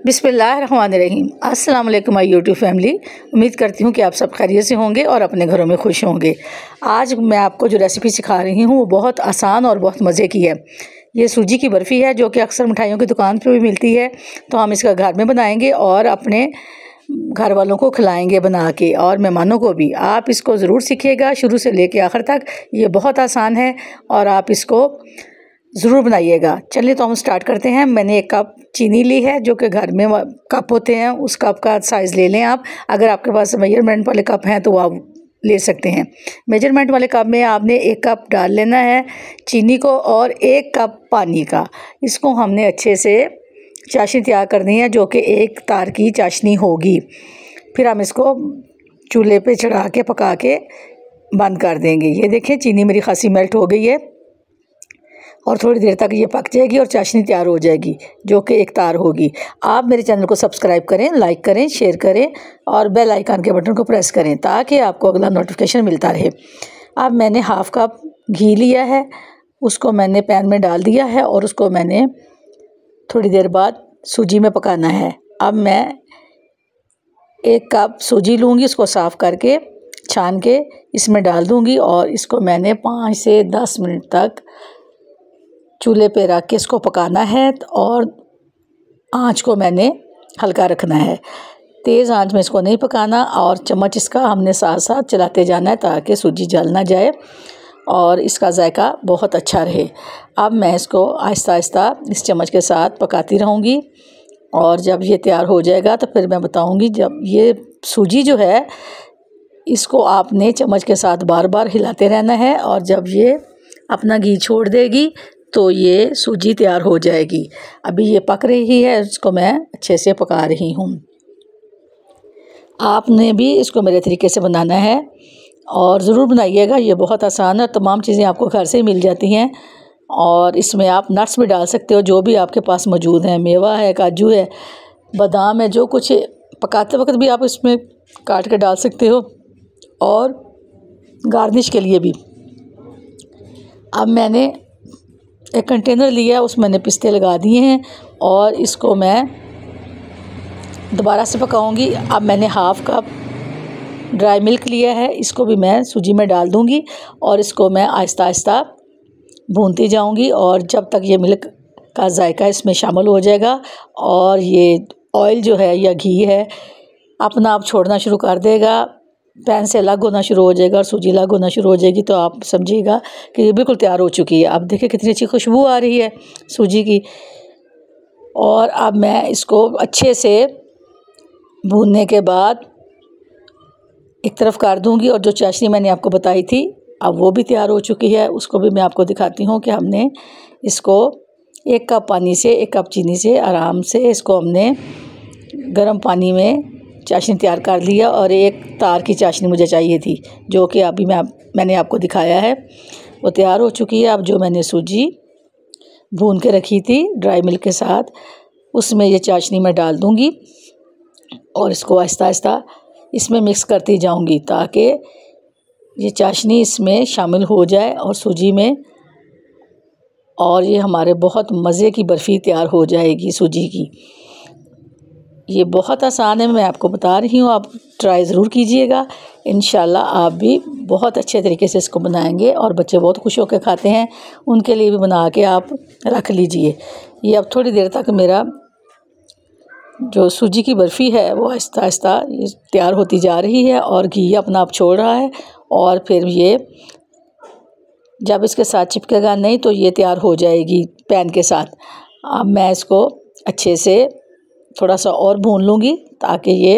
बिस्मिल्लाहिर्रहमानिर्रहीम। अस्सलाम वालेकुम माय यूट्यूब फैमिली। उम्मीद करती हूँ कि आप सब खैरियत से होंगे और अपने घरों में खुश होंगे। आज मैं आपको जो रेसिपी सिखा रही हूँ वो बहुत आसान और बहुत मज़े की है। ये सूजी की बर्फ़ी है जो कि अक्सर मिठाइयों की दुकान पर भी मिलती है, तो हम इसका घर में बनाएंगे और अपने घर वालों को खिलाएंगे बना के, और मेहमानों को भी। आप इसको ज़रूर सीखिएगा शुरू से लेके आखिर तक। ये बहुत आसान है और आप इसको ज़रूर बनाइएगा। चलिए तो हम स्टार्ट करते हैं। मैंने 1 कप चीनी ली है, जो कि घर में कप होते हैं उस कप का साइज़ ले लें आप। अगर आपके पास मेजरमेंट वाले कप हैं तो आप ले सकते हैं। मेजरमेंट वाले कप में आपने 1 कप डाल लेना है चीनी को और 1 कप पानी का। इसको हमने अच्छे से चाशनी तैयार करनी है, जो कि 1 तार की चाशनी होगी। फिर हम इसको चूल्हे पे चढ़ा के पका के बंद कर देंगे। ये देखें चीनी मेरी खासी मेल्ट हो गई है और थोड़ी देर तक ये पक जाएगी और चाशनी तैयार हो जाएगी, जो कि 1 तार होगी। आप मेरे चैनल को सब्सक्राइब करें, लाइक करें, शेयर करें और बेल आइकन के बटन को प्रेस करें ताकि आपको अगला नोटिफिकेशन मिलता रहे। अब मैंने 1/2 कप घी लिया है, उसको मैंने पैन में डाल दिया है और उसको मैंने थोड़ी देर बाद सूजी में पकाना है। अब मैं 1 कप सूजी लूँगी, इसको साफ़ करके छान के इसमें डाल दूँगी और इसको मैंने 5 से 10 मिनट तक चूल्हे पे रख के इसको पकाना है और आंच को मैंने हल्का रखना है। तेज़ आंच में इसको नहीं पकाना और चम्मच इसका हमने साथ साथ चलाते जाना है ताकि सूजी जल ना जाए और इसका जायका बहुत अच्छा रहे। अब मैं इसको आहिस्ता आहिस्ता इस चम्मच के साथ पकाती रहूँगी और जब ये तैयार हो जाएगा तो फिर मैं बताऊँगी। जब ये सूजी जो है इसको आपने चम्मच के साथ बार बार हिलाते रहना है और जब ये अपना घी छोड़ देगी तो ये सूजी तैयार हो जाएगी। अभी ये पक रही है, इसको मैं अच्छे से पका रही हूँ। आपने भी इसको मेरे तरीके से बनाना है और ज़रूर बनाइएगा। ये बहुत आसान है, तमाम चीज़ें आपको घर से ही मिल जाती हैं और इसमें आप नट्स भी डाल सकते हो जो भी आपके पास मौजूद हैं। मेवा है, काजू है, बादाम है, जो कुछ पकाते वक्त भी आप इसमें काट के डाल सकते हो और गार्निश के लिए भी। अब मैंने 1 कंटेनर लिया, उसमें मैंने पिस्ते लगा दिए हैं और इसको मैं दोबारा से पकाऊंगी। अब मैंने 1/2 कप ड्राई मिल्क लिया है, इसको भी मैं सूजी में डाल दूंगी और इसको मैं आहिस्ता आहिस्ता भूनती जाऊंगी और जब तक ये मिल्क का जायका इसमें शामिल हो जाएगा और ये ऑयल जो है या घी है अपना आप छोड़ना शुरू कर देगा, पैन से अलग होना शुरू हो जाएगा और सूजी अलग होना शुरू हो जाएगी, तो आप समझिएगा कि ये बिल्कुल तैयार हो चुकी है। अब देखिए कितनी अच्छी खुशबू आ रही है सूजी की। और अब मैं इसको अच्छे से भूनने के बाद एक तरफ कर दूंगी और जो चाशनी मैंने आपको बताई थी अब वो भी तैयार हो चुकी है। उसको भी मैं आपको दिखाती हूँ कि हमने इसको 1 कप पानी से 1 कप चीनी से आराम से इसको हमने गर्म पानी में चाशनी तैयार कर लिया और 1 तार की चाशनी मुझे चाहिए थी, जो कि अभी मैंने आपको दिखाया है, वो तैयार हो चुकी है। अब जो मैंने सूजी भून के रखी थी ड्राई मिल्क के साथ, उसमें ये चाशनी मैं डाल दूंगी और इसको आहिस्ता आहिस्ता इसमें मिक्स करती जाऊंगी ताकि ये चाशनी इसमें शामिल हो जाए और सूजी में, और ये हमारे बहुत मज़े की बर्फ़ी तैयार हो जाएगी सूजी की। ये बहुत आसान है, मैं आपको बता रही हूँ, आप ट्राई ज़रूर कीजिएगा। इंशाल्लाह आप भी बहुत अच्छे तरीके से इसको बनाएंगे और बच्चे बहुत खुश होकर खाते हैं, उनके लिए भी बना के आप रख लीजिए। ये अब थोड़ी देर तक मेरा जो सूजी की बर्फ़ी है वो आहिस्ता आहिस्ता तैयार होती जा रही है और घी अपना आप छोड़ रहा है और फिर ये जब इसके साथ चिपकेगा नहीं तो ये तैयार हो जाएगी पैन के साथ। अब मैं इसको अच्छे से थोड़ा सा और भून लूँगी ताकि ये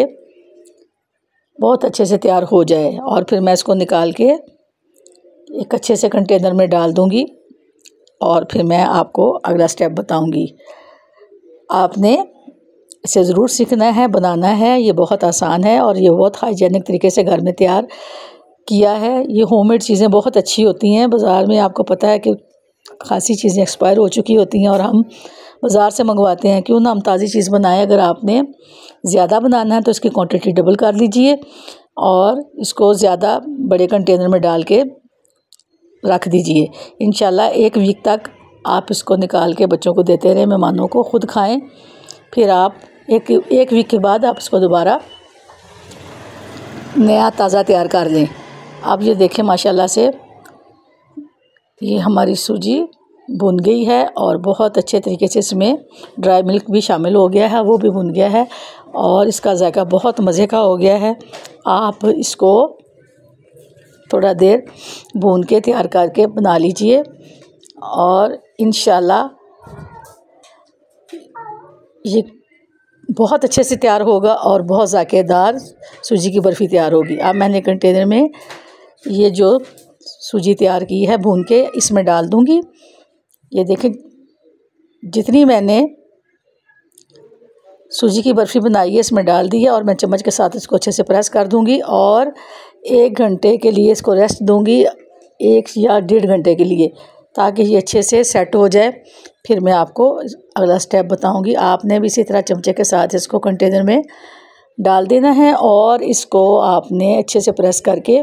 बहुत अच्छे से तैयार हो जाए और फिर मैं इसको निकाल के एक अच्छे से कंटेनर में डाल दूँगी और फिर मैं आपको अगला स्टेप बताऊँगी। आपने इसे ज़रूर सीखना है, बनाना है। ये बहुत आसान है और ये बहुत हाइजीनिक तरीके से घर में तैयार किया है। ये होममेड चीज़ें बहुत अच्छी होती हैं। बाज़ार में आपको पता है कि खासी चीज़ें एक्सपायर हो चुकी होती हैं और हम बाज़ार से मंगवाते हैं। क्यों ना हम ताज़ी चीज़ बनाएं। अगर आपने ज़्यादा बनाना है तो इसकी क्वांटिटी डबल कर लीजिए और इसको ज़्यादा बड़े कंटेनर में डाल के रख दीजिए। इंशाल्लाह 1 वीक तक आप इसको निकाल के बच्चों को देते रहें, मेहमानों को, खुद खाएं, फिर आप एक वीक के बाद आप इसको दोबारा नया ताज़ा तैयार कर लें। अब ये देखें माशाल्लाह से ये हमारी सूजी भुन गई है और बहुत अच्छे तरीके से इसमें ड्राई मिल्क भी शामिल हो गया है, वो भी भुन गया है और इसका जायका बहुत मज़े का हो गया है। आप इसको थोड़ा देर भून के तैयार करके बना लीजिए और इंशाल्लाह ये बहुत अच्छे से तैयार होगा और बहुत ज़ायकेदार सूजी की बर्फ़ी तैयार होगी। अब मैंने कंटेनर में ये जो सूजी तैयार की है भून के इसमें डाल दूँगी। ये देखें जितनी मैंने सूजी की बर्फ़ी बनाई है इसमें डाल दी है और मैं चम्मच के साथ इसको अच्छे से प्रेस कर दूँगी और 1 घंटे के लिए इसको रेस्ट दूँगी, 1 या 1.5 घंटे के लिए, ताकि ये अच्छे से सेट हो जाए। फिर मैं आपको अगला स्टेप बताऊँगी। आपने भी इसी तरह चमचे के साथ इसको कंटेनर में डाल देना है और इसको आपने अच्छे से प्रेस करके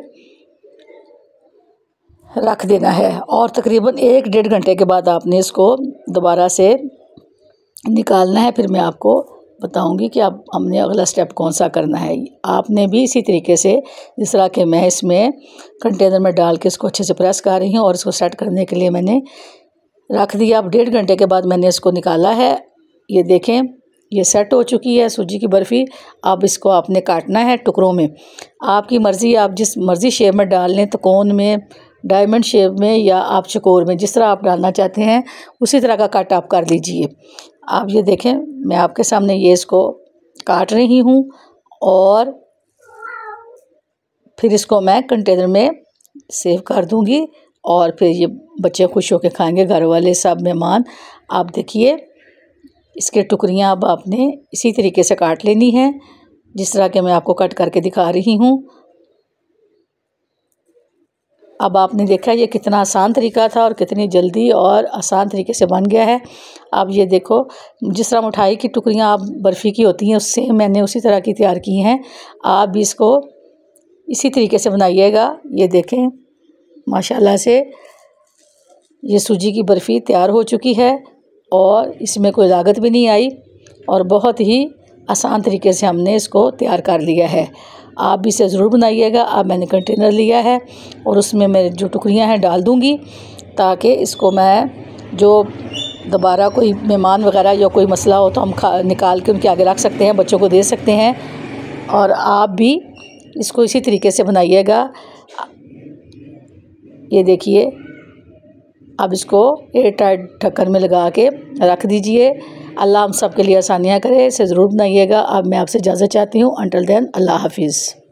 रख देना है और तकरीबन 1-1.5 घंटे के बाद आपने इसको दोबारा से निकालना है। फिर मैं आपको बताऊंगी कि अब हमने अगला स्टेप कौन सा करना है। आपने भी इसी तरीके से जिस तरह के मैं इसमें कंटेनर में डाल के इसको अच्छे से प्रेस कर रही हूँ और इसको सेट करने के लिए मैंने रख दिया। अब 1.5 घंटे के बाद मैंने इसको निकाला है। ये देखें ये सेट हो चुकी है सूजी की बर्फ़ी। अब इसको आपने काटना है टुकड़ों में, आपकी मर्ज़ी, आप जिस मर्ज़ी शेप में डाल लें, तो कोन में, डायमंड शेप में या आप चकोर में, जिस तरह आप डालना चाहते हैं उसी तरह का कट आप कर लीजिए। आप ये देखें मैं आपके सामने ये इसको काट रही हूँ और फिर इसको मैं कंटेनर में सेव कर दूँगी और फिर ये बच्चे खुश होकर खाएंगे, घर वाले सब मेहमान। आप देखिए इसके टुकड़ियाँ अब आपने इसी तरीके से काट लेनी है जिस तरह के मैं आपको कट करके दिखा रही हूँ। अब आपने देखा ये कितना आसान तरीका था और कितनी जल्दी और आसान तरीके से बन गया है। अब ये देखो जिस तरह मिठाई की टुकड़ियाँ आप बर्फ़ी की होती हैं उससे मैंने उसी तरह की तैयार की हैं। आप भी इसको इसी तरीके से बनाइएगा। ये देखें माशाल्लाह से ये सूजी की बर्फ़ी तैयार हो चुकी है और इसमें कोई लागत भी नहीं आई और बहुत ही आसान तरीके से हमने इसको तैयार कर लिया है। आप भी इसे ज़रूर बनाइएगा। अब मैंने कंटेनर लिया है और उसमें मैं जो टुकड़ियां हैं डाल दूंगी ताकि इसको मैं जो दोबारा कोई मेहमान वगैरह या कोई मसला हो तो हम निकाल के उनके आगे रख सकते हैं, बच्चों को दे सकते हैं। और आप भी इसको इसी तरीके से बनाइएगा। ये देखिए अब इसको एयर टाइट ढक्कन में लगा के रख दीजिए। अल्लाह हम सब के लिए आसानियाँ करे, इसे ज़रूर बनाइएगा। अब मैं आपसे इजाज़त चाहती हूँ। अंटिल देन अल्लाह हाफिज़।